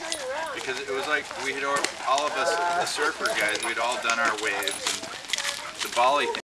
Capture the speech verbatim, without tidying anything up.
because it was like we had all of us, the surfer guys, we'd all done our waves. And the Bali thing